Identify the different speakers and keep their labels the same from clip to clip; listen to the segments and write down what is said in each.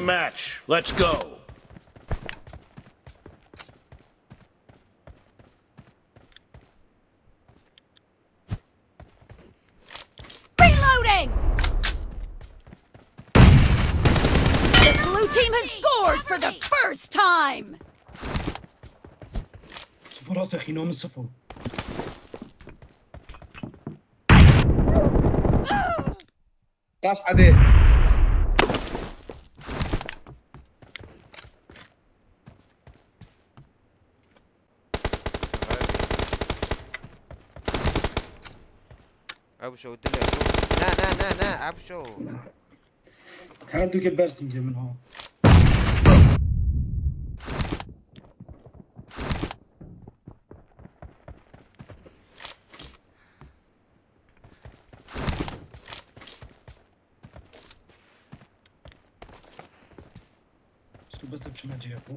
Speaker 1: match. Let's go.
Speaker 2: Reloading! The blue team has scored for the first time!
Speaker 3: راس اخي نوم الصفو
Speaker 4: طاش عليه
Speaker 5: ابشو دلي نا ابشو
Speaker 3: هاردو كي برسم جا من هون بس بشو ناجي ابو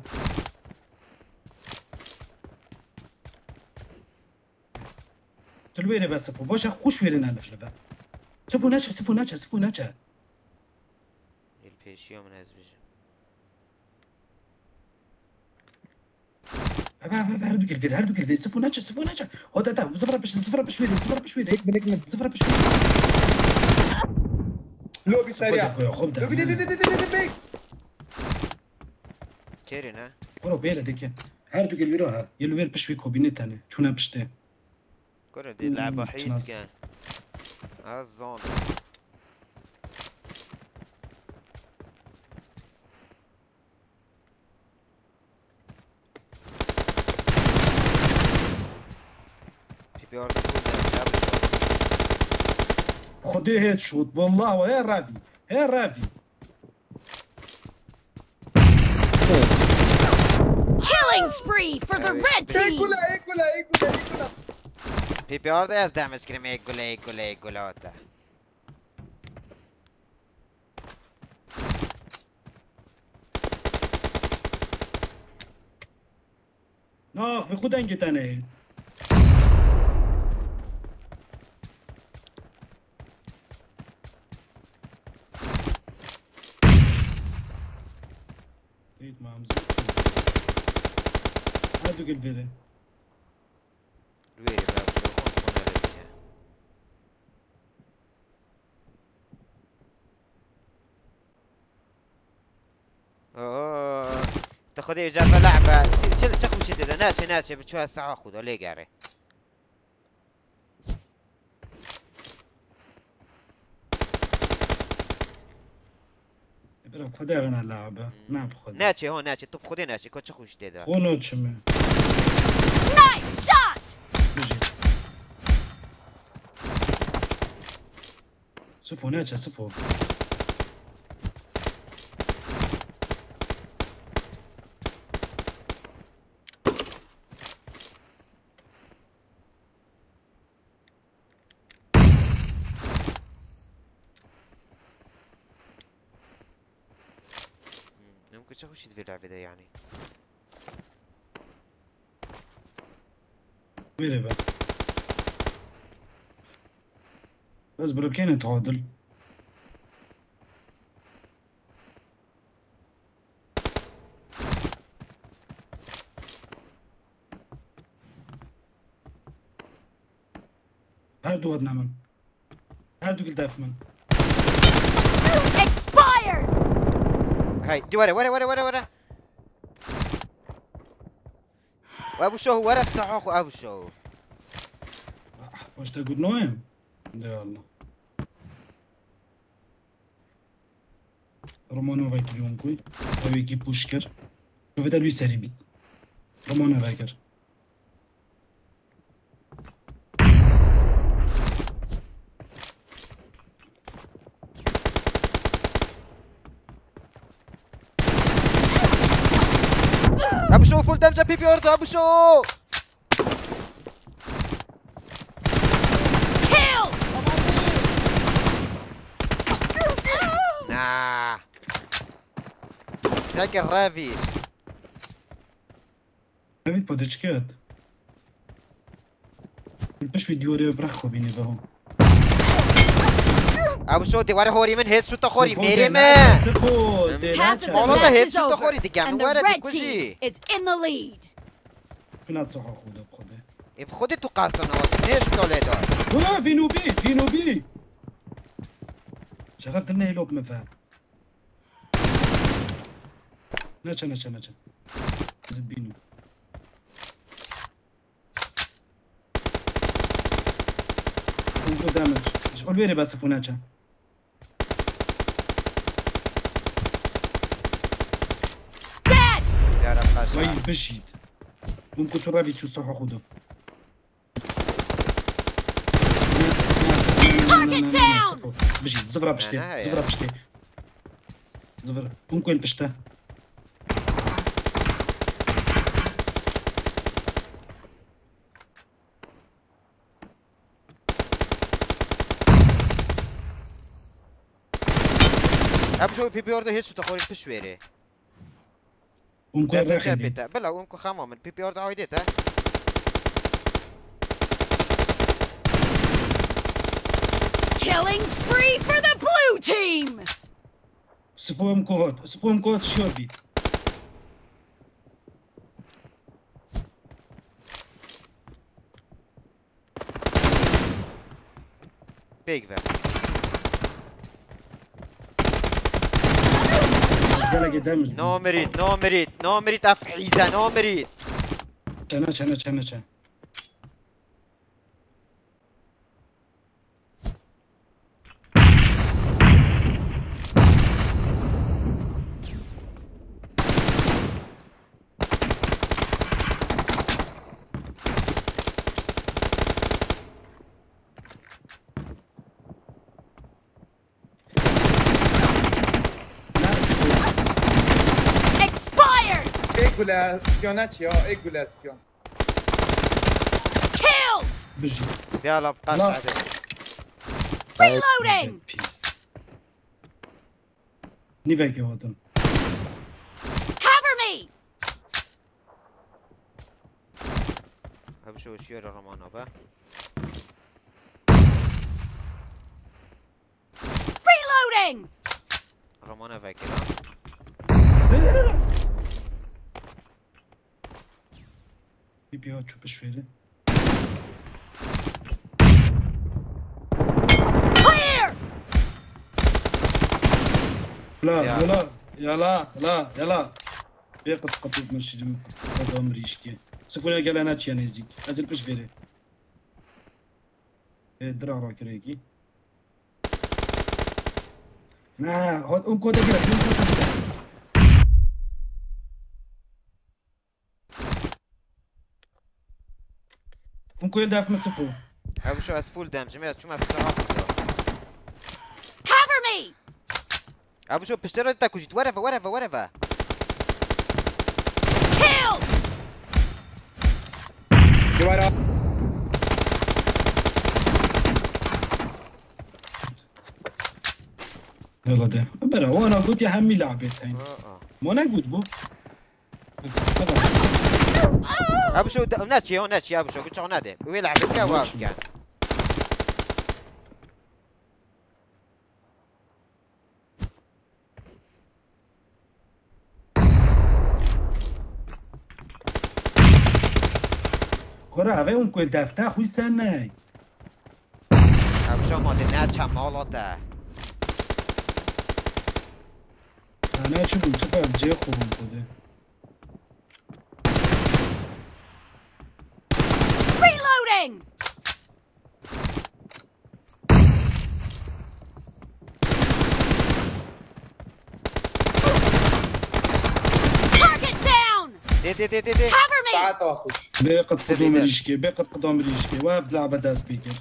Speaker 3: تلويني بس ابو بوش خوش ويرنا الف لبا سفو ناچا
Speaker 5: البيشيو من ازبج
Speaker 3: ابا هردو كل سفو ناچا هودا تا زفر بش ويري زفر بش
Speaker 4: لوبي سريع لوبي دي
Speaker 5: كيرنا
Speaker 3: برو بيلا ديك هردو كل ويروها يلوير بشوي كوبينيتاني چونا بشته
Speaker 5: كره دي لعبه حيس كان الزون في بيار
Speaker 3: خدي هيد شوت والله وهي رافي
Speaker 2: Killing spree for the red team!
Speaker 4: ايكولا
Speaker 5: في بيار ده ازدعم اسكريم ايكولا وتا
Speaker 3: بخود انجت انا تيت مامز هادو قل فيلي
Speaker 5: الويري اوه تاخذي جابه لعبه شيل تاخذ شديده ناتشي بتشوها الساعه خذها ليه قاري
Speaker 3: برا خدها انا اللعبه ما بخذ
Speaker 5: ناتشي هون ناتشي طب خذي ناتشي كنت تاخذ شديده
Speaker 3: هو نوتشمه
Speaker 2: Nice shot!
Speaker 3: سفو ناتشا سفو
Speaker 5: ممكن تاخذ شي في اللعبه ده يعني
Speaker 3: ويري بقى بس بروكين تعادل هردو ودنا من هردو قلت من
Speaker 2: Expired!
Speaker 5: هاي دي ورا وابو شو ورا الساعه اخو ابو شو
Speaker 3: واش تقول نويم يا الله رومانو فايكر يونكوي اويكي بوشكر شوف ده لوي سري بيت رومانو فايكر
Speaker 5: ابو شو فول دمجه بي اوردو ابو شو
Speaker 2: Kill!
Speaker 5: ساكن رافي
Speaker 3: نبيت بودشكات باش فيديو ريو براخو بيني بهم
Speaker 5: ابو شوتي ورا هوري من هيد شوت خوري ميري ما
Speaker 2: Half of the
Speaker 5: والله
Speaker 2: match
Speaker 5: هيد
Speaker 2: is
Speaker 5: شوت
Speaker 2: over,
Speaker 5: خوري دي
Speaker 2: and
Speaker 5: من
Speaker 2: the
Speaker 5: ورا
Speaker 2: red
Speaker 5: كوجي
Speaker 2: team is in the lead.
Speaker 3: فينا تصح خذها بخذها
Speaker 5: خذي تقاصنا وصل ليش تولدوا
Speaker 3: بينو بي شغلت لنا يلوب ما فاهم ناچا زبينو كنتو دامج شغل بيري بس فوناچا
Speaker 2: Dead!
Speaker 5: يا رب قاش
Speaker 3: وي بشيت ممكن ترابي تشوف خذه
Speaker 2: Target down!
Speaker 3: بشيت زبرة بشتي زبرة ممكن بشته
Speaker 5: ابو شو بي اوردر هيد شوت خوري بشويري
Speaker 3: ممكن
Speaker 5: لازم
Speaker 3: راح
Speaker 5: تشابيتا بلا ومكو خامو من بي اوردر هايديتا
Speaker 2: Killing spree for the blue team!
Speaker 3: صفوهم كوهوت شوربي
Speaker 5: بيك فا
Speaker 3: قال قدام
Speaker 5: نو مريد افعيزه نو مريد
Speaker 3: شنا
Speaker 2: Expired!
Speaker 4: Egola spionacci, egola spion.
Speaker 2: Killed!
Speaker 3: بجي
Speaker 5: يلا بقاش
Speaker 3: لا.
Speaker 5: عدد
Speaker 2: Reloading!
Speaker 3: نيفاكي هودن
Speaker 2: Cover me!
Speaker 5: ابو شو شير رومانو با
Speaker 2: Reloading!
Speaker 5: رومانو فاكر
Speaker 3: بي هات شو بشويره
Speaker 2: Clear!
Speaker 3: يلا بيقط قطوب ماشي جم هذا مريشكي سفونا قال انا تشي انا يزيك ازل باش بيري درا راك ريكي هاد انكو دقيقة انكو يلدافع من السفو
Speaker 5: ابو شو اسفول دام جميع شو ما في الصراحه
Speaker 2: Cover me!
Speaker 5: ابو شو بشتري انت كوجيت ورفا
Speaker 2: Killed!
Speaker 4: Divara.
Speaker 3: يلا ده برا وانا قلت يا حمي لعبت هين ما انا قلت بو
Speaker 5: ابو شو ناتشي ابو شو قلت شو نادي ويلعب الكواف كان
Speaker 3: كرة هذا انكو يلدافع خوي سناي
Speaker 5: ابو شو ما تناتش مالوتا
Speaker 3: انا شو قلت بقى جاي خوهم كده
Speaker 2: Reloading! Target down!
Speaker 5: دي
Speaker 2: Cover me!
Speaker 4: تعال واخوش.
Speaker 3: بيقط قدام ريشكي واقف لعبة دا سبيكر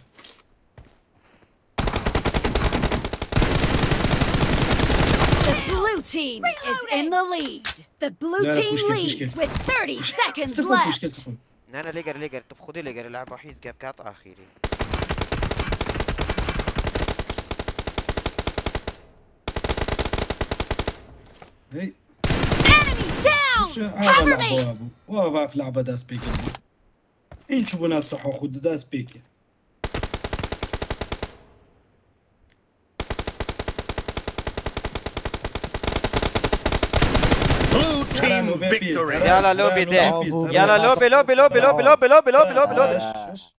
Speaker 2: The blue team is in the lead. The blue
Speaker 3: لا،
Speaker 2: team
Speaker 3: مشكلة.
Speaker 2: leads with 30 seconds
Speaker 3: سفو
Speaker 2: left.
Speaker 3: سفو
Speaker 5: انا ليجر طب خذي ليجر لعبه حيز جاب كات اخيري
Speaker 3: هي
Speaker 2: Enemy down! Cover me!
Speaker 3: واقف لعبة دا سبيكر إن شوفوا ناس صح خد دا سبيكر
Speaker 1: team victory.
Speaker 5: يلا لوبي ده. يلا لوبي لوبي لوبي لوبي لوبي لوبي لوبي لوبي لوبي.
Speaker 3: باش.